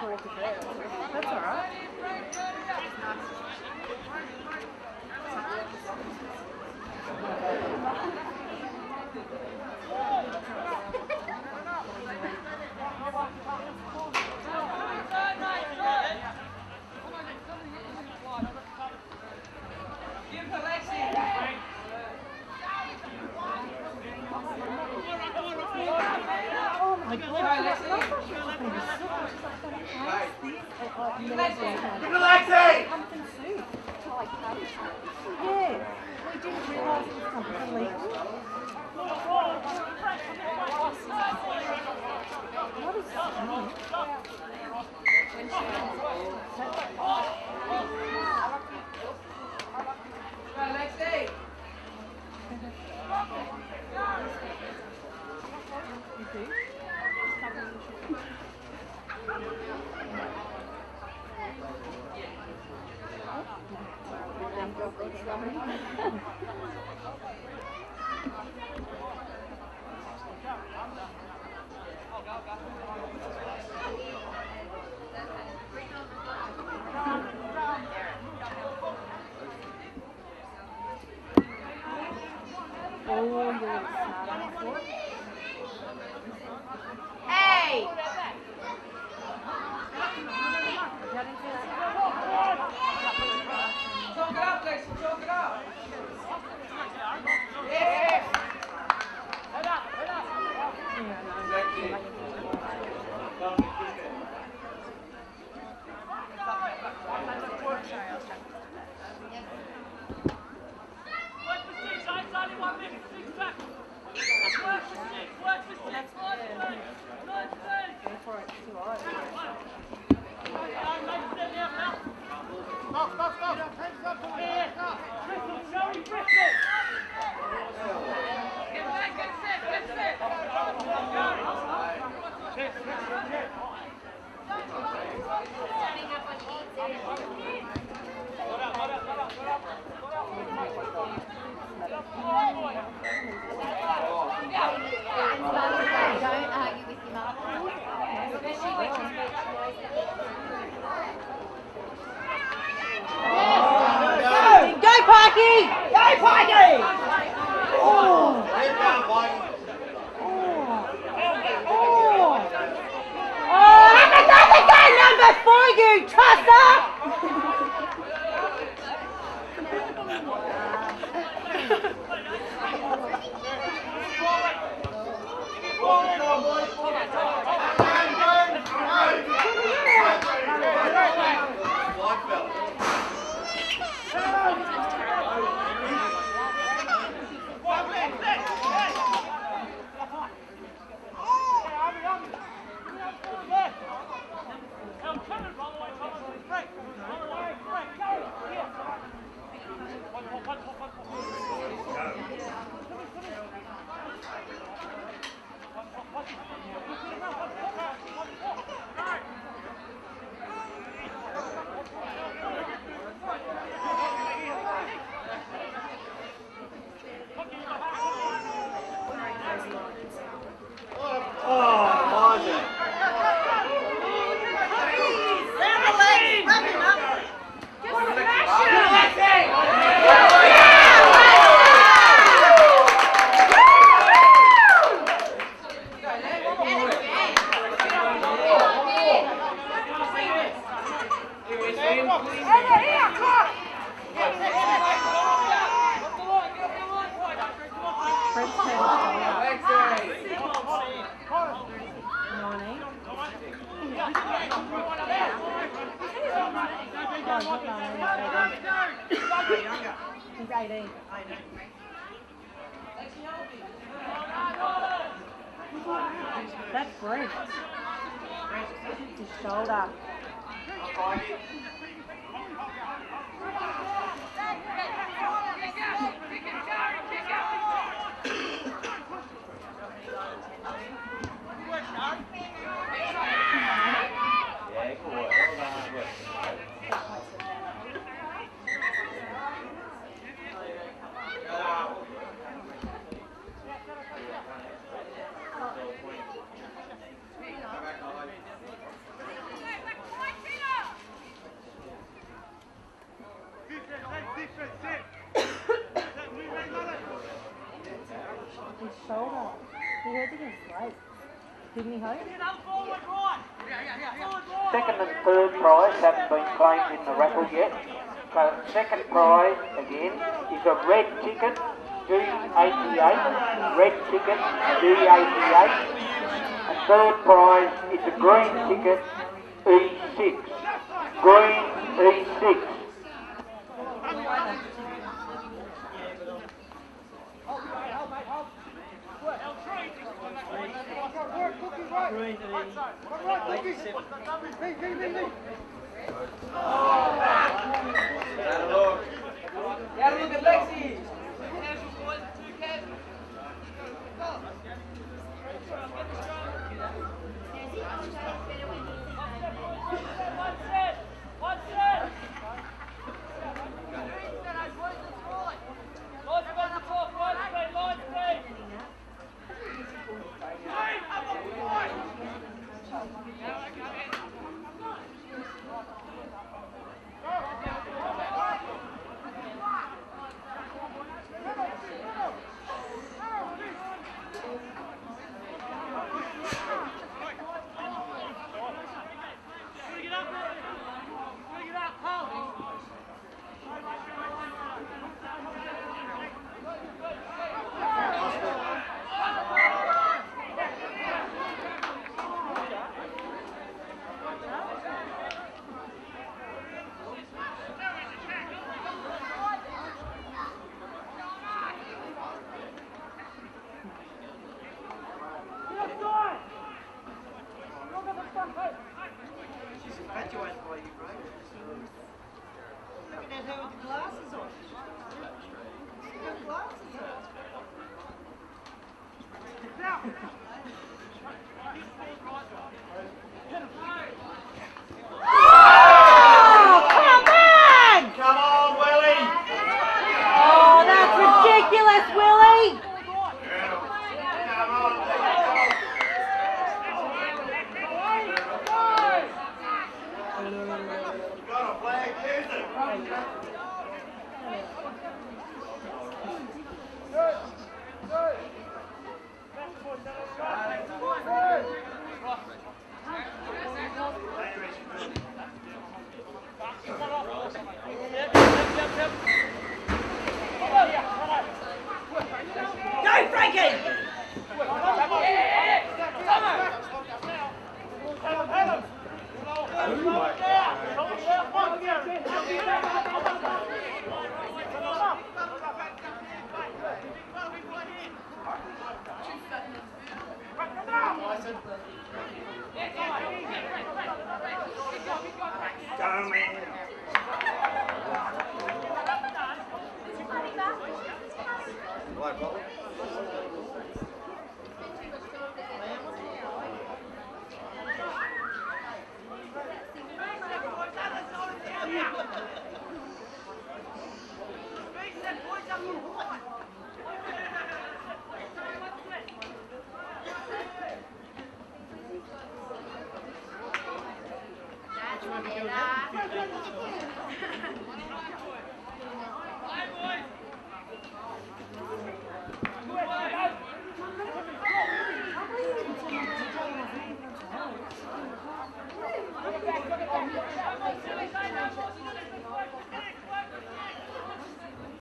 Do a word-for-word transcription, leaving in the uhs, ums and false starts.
That's all right. Yeah, we didn't realise it was something illegal. What is that? Hey! Talk it up, Lexi, talk it up! Yeah! Head up, head up! Stop, stop, stop! Hands up! Griffith, show me Griffith! Get back, get set, get set! Standing up on each Don't argue with your mum. Especially when she's knows that. Go, Parky! Go, Parky! Oh! Oh, have another game number for you, Trusser! He's eighteen. That's Brent. His shoulder. Didn't he hope? Second and third prize haven't been claimed in the raffle yet. So second prize again is a red ticket, D eighty-eight, red ticket, D eighty-eight. And third prize is a green ticket, E six, green E six. Have a look at Lexi. She's infatuated by you, bro. Looking at her with the glasses on. She's got glasses on. Now! Oh, come on! Come on, Willie! Oh, that's ridiculous, Willie! Come on, got a flag, use it! Good, good.